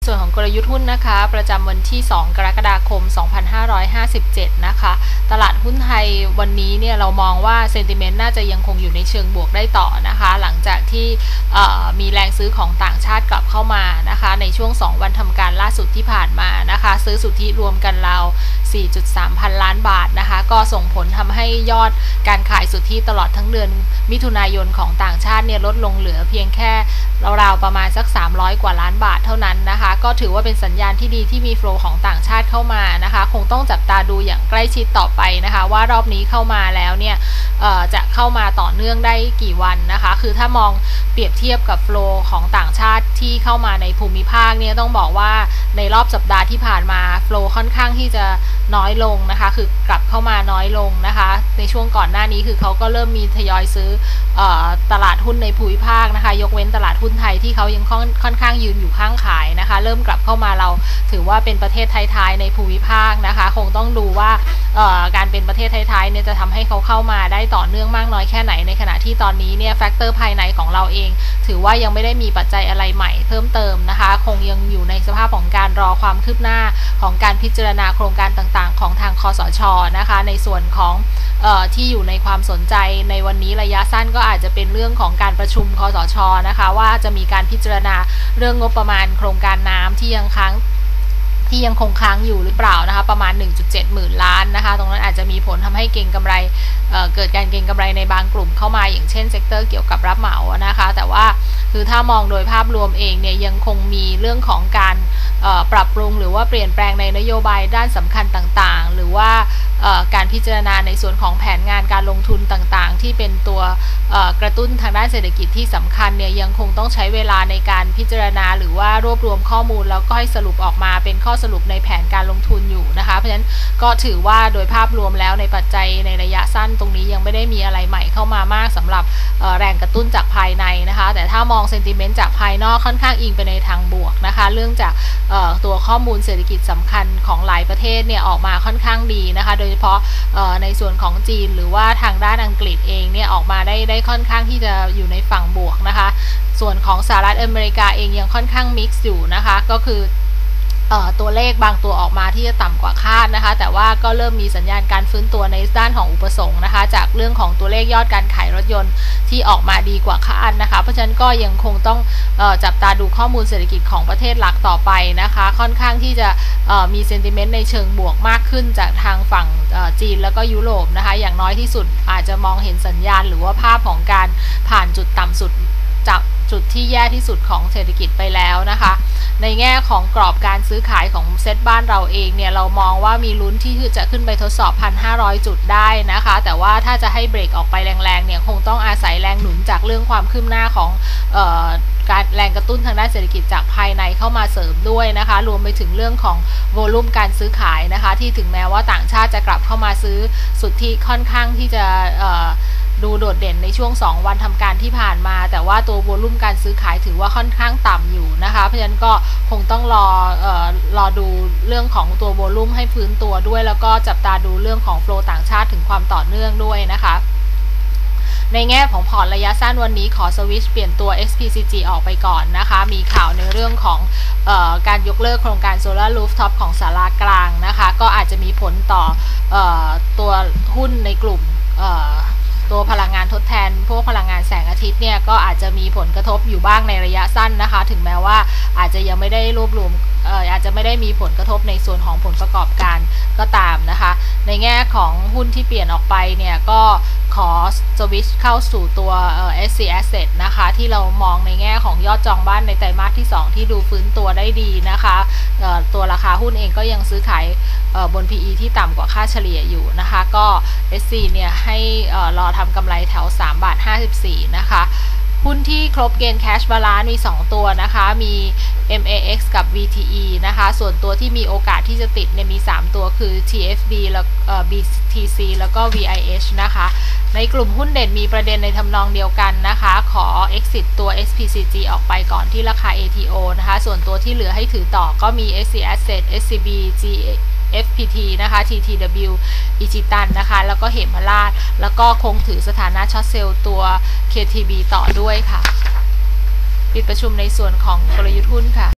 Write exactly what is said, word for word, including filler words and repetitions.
ส่วนของกลยุทธ์หุ้นนะคะประจำวันที่สองกรกฎาคมสองพันห้าร้อยห้าสิบเจ็ดนะคะตลาดหุ้นไทยวันนี้เนี่ยเรามองว่าเซนติเมนต์น่าจะยังคงอยู่ในเชิงบวกได้ต่อนะคะหลังจากที่มีแรงซื้อของต่างชาติกลับเข้ามานะคะในช่วงสองวันทำการล่าสุดที่ผ่านมานะคะซื้อสุทธิรวมกันราว สี่จุดสาม พันล้านบาทนะคะก็ส่งผลทำให้ยอดการขายสุทธิตลอดทั้งเดือนมิถุนายนของต่างชาติเนี่ยลดลงเหลือเพียงแค่ราวๆประมาณสักสามร้อยกว่าล้านบาทเท่านั้นนะคะก็ถือว่าเป็นสัญญาณที่ดีที่มีโฟลว์ของต่างชาติเข้ามานะคะคงต้องจับตาดูอย่างใกล้ชิดต่อไปนะคะว่ารอบนี้เข้ามาแล้วเนี่ยจะเข้ามาต่อเนื่องได้กี่วันนะคะคือถ้ามองเปรียบเทียบกับโฟลว์ของต่างชาติที่เข้ามาในภูมิภาคเนี่ยต้องบอกว่าในรอบสัปดาห์ที่ผ่านมาโฟลว์ค่อนข้างที่จะน้อยลงนะคะคือกลับเข้ามาน้อยลงนะคะในช่วงก่อนหน้านี้คือเขาก็เริ่มมีทยอยซื้อตลาดหุ้นในภูมิภาคนะคะยกเว้นตลาดหุ้นไทยที่เขายังค่อนข้างยืนอยู่ข้างขายนะคะเริ่มกลับเข้ามาเราถือว่าเป็นประเทศท้ายๆในภูมิภาคนะคะคงต้องดูว่าการเป็นประเทศท้ายๆเนี่ยจะทำให้เขาเข้ามาได้ต่อเนื่องมากน้อยแค่ไหนในขณะที่ตอนนี้เนี่ยแฟกเตอร์ภายในของเราเองถือว่ายังไม่ได้มีปัจจัยอะไรใหม่เพิ่มเติมนะคะคงยังอยู่ในสภาพของการรอความคืบหน้าของการพิจารณาโครงการต่างๆของทางคสช.นะคะในส่วนของเอ่อที่อยู่ในความสนใจในวันนี้ระยะสั้นก็อาจจะเป็นเรื่องของการประชุมคสช.นะคะว่าจะมีการพิจารณาเรื่องงบประมาณโครงการน้ำที่ยังค้างที่ยังคงค้างอยู่หรือเปล่านะคะประมาณ หนึ่งจุดเจ็ด หมื่นล้านนะคะตรงนั้นอาจจะมีผลทำให้เก็งกำไร เ, เกิดการเก็งกำไรในบางกลุ่มเข้ามาอย่างเช่นเซกเตอร์เกี่ยวกับรับเหมานะคะแต่ว่าคือถ้ามองโดยภาพรวมเองเนี่ยยังคงมีเรื่องของการปรับปรุงหรือว่าเปลี่ยนแปลงในนโยบายด้านสำคัญต่างๆหรือว่าการพิจารณาในส่วนของแผนงานการลงทุนต่างๆที่เป็นตัวกระตุ้นทางด้านเศรษฐกิจที่สำคัญเนี่ยยังคงต้องใช้เวลาในการพิจารณาหรือว่ารวบรวมข้อมูลแล้วก็ให้สรุปออกมาเป็นข้อสรุปในแผนการลงทุนอยู่นะคะเพราะฉะนั้นก็ถือว่าโดยภาพรวมแล้วในปัจจัยในระยะสั้นตรงนี้ยังไม่ได้มีอะไรใหม่เข้ามามากสำหรับแรงกระตุ้นจากภายในนะคะแต่ถ้ามองเซนติเมนต์จากภายนอกค่อนข้างอิงไปในทางบวกนะคะเรื่องจากตัวข้อมูลเศรษฐกิจสำคัญของหลายประเทศเนี่ยออกมาค่อนข้างดีนะคะโดยเฉพาะในส่วนของจีนหรือว่าทางด้านอังกฤษเองเนี่ยออกมาได้ได้ค่อนข้างที่จะอยู่ในฝั่งบวกนะคะส่วนของสหรัฐอเมริกาเองยังค่อนข้างมิกซ์อยู่นะคะก็คือตัวเลขบางตัวออกมาที่จะต่ำกว่าคาดนะคะแต่ว่าก็เริ่มมีสัญญาณการฟื้นตัวในด้านของอุปสงค์นะคะจากเรื่องของตัวเลขยอดการขายรถยนต์ที่ออกมาดีกว่าคาดนะคะเพราะฉะนั้นก็ยังคงต้องเอ่อจับตาดูข้อมูลเศรษฐกิจของประเทศหลักต่อไปนะคะค่อนข้างที่จะมีเซนติเมนต์ในเชิงบวกมากขึ้นจากทางฝั่งจีนแล้วก็ยุโรปนะคะอย่างน้อยที่สุดอาจจะมองเห็นสัญญาณหรือว่าภาพของการผ่านจุดต่ำสุดจากจุดที่แย่ที่สุดของเศรษฐกิจไปแล้วนะคะในแง่ของกรอบการซื้อขายของเซ็ตบ้านเราเองเนี่ยเรามองว่ามีลุ้นที่จะขึ้นไปทดสอบ หนึ่งพันห้าร้อย จุดได้นะคะแต่ว่าถ้าจะให้เบรกออกไปแรงๆเนี่ยคงต้องอาศัยแรงหนุนจากเรื่องความคืบหน้าของเอ่อการแรงกระตุ้นทางด้านเศรษฐกิจจากภายในเข้ามาเสริมด้วยนะคะรวมไปถึงเรื่องของโวลุ่มการซื้อขายนะคะที่ถึงแม้ว่าต่างชาติจะกลับเข้ามาซื้อสุทธิค่อนข้างที่จะเอ่อดูโดดเด่นในช่วงสองวันทำการที่ผ่านมาแต่ว่าตัวโวลุ่มการซื้อขายถือว่าค่อนข้างต่ำอยู่นะคะเพราะฉะนั้นก็คงต้องรอเอ่อรอดูเรื่องของตัวโวลุ่มให้ฟื้นตัวด้วยแล้วก็จับตาดูเรื่องของโฟลว์ต่างชาติถึงความต่อเนื่องด้วยนะคะในแง่ของพอร์ตระยะสั้นวันนี้ขอสวิตช์เปลี่ยนตัว เอ็กซ์ พี ซี จี ออกไปก่อนนะคะมีข่าวในเรื่องของเอ่อการยกเลิกโครงการโซลาร์รูฟท็อปของสารากลางนะคะก็อาจจะมีผลต่อเอ่อตัวหุ้นในกลุ่มเอ่อตัวพลังงานทดแทนพวกพลังงานแสงอาทิตย์เนี่ยก็อาจจะมีผลกระทบอยู่บ้างในระยะสั้นนะคะถึงแม้ว่าอาจจะยังไม่ได้รวบรวมเอ่ออาจจะไม่ได้มีผลกระทบในส่วนของผลประกอบการก็ตามนะคะในแง่ของหุ้นที่เปลี่ยนออกไปเนี่ยก็ขอสวิตช์เข้าสู่ตัวเอ่อ เอส ซี Asset นะคะที่เรามองในแง่ของยอดจองบ้านในไตรมาสที่สองที่ดูฟื้นตัวได้ดีนะคะเอ่อตัวราคาหุ้นเองก็ยังซื้อขายเอ่อบน พี อี ที่ต่ำกว่าค่าเฉลี่ยอยู่นะคะก็ เอส ซี เนี่ยให้เอ่อรอทำกำไรแถว สามบาทห้าสิบสี่ นะคะหุ้นที่ครบเกณฑ์ Cash Balance มีสองตัวนะคะมี เอ็ม เอ เอ็กซ์ กับ วี ที อี นะคะส่วนตัวที่มีโอกาสที่จะติดเนี่ยมีสามตัวคือ ที เอฟ บี แล้วเอ่อ บี ที ซี แล้วก็ วี ไอ เอช นะคะในกลุ่มหุ้นเด่นมีประเด็นในทำนองเดียวกันนะคะขอ exit ตัว เอส พี ซี จี ออกไปก่อนที่ราคา เอ ที โอ นะคะส่วนตัวที่เหลือให้ถือต่อก็มี เอส ซี Asset เอส ซี บี จี เอฟ พี ที นะคะ ที ที ดับเบิลยู อิจิตันนะคะแล้วก็เหมราชแล้วก็คงถือสถานะช็อตเซลล์ตัว เค ที บี ต่อด้วยค่ะปิดประชุมในส่วนของกลยุทธ์หุ้นค่ะ